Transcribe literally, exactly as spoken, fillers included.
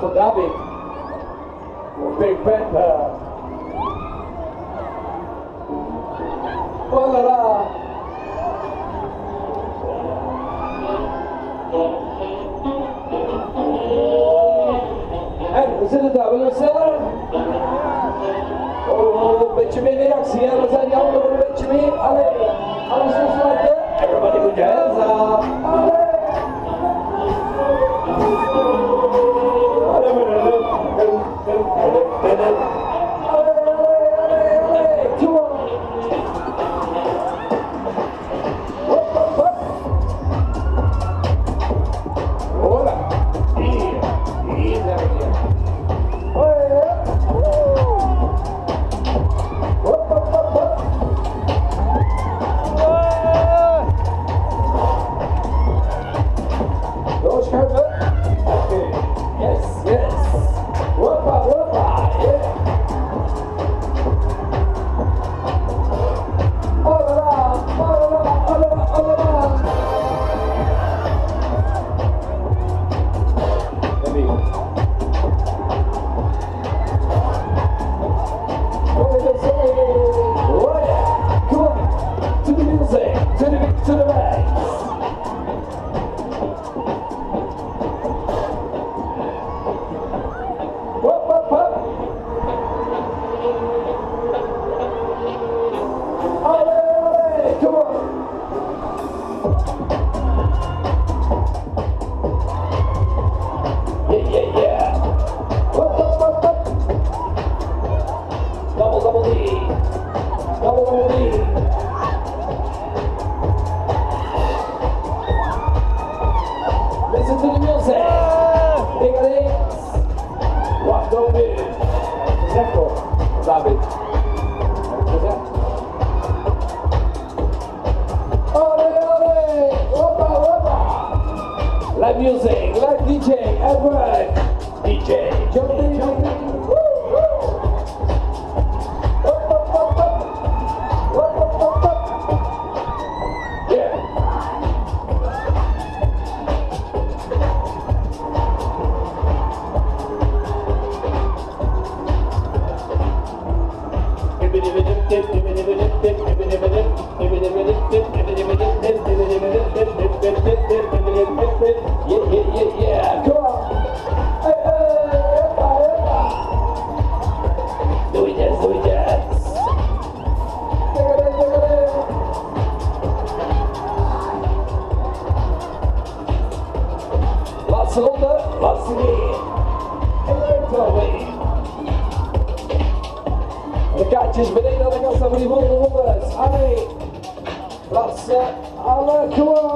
for David. For Big Pepper. Oh la la. En, we zitten daar, willen we sneller? Oh, een beetje meer reactie, hè? We zijn die anderen een beetje meer. Allee, alles loslaten. Everybody put your hands up. Allee. Live music, live D J, at work. D J, jump in, jump in. Woo, woo. Up, up, up, up. Up, up, up, up. Yeah. Yeah, yeah, yeah, yeah. Come on. Hey, hey, epa, epa. Do we dance, do we dance? Take it in, take it in. Laatste ronde, laatste weer. Electro-wave. De kaartjes beneden aan de kassa voor die volgende rondes. Allee. Laatste, alle, kom on.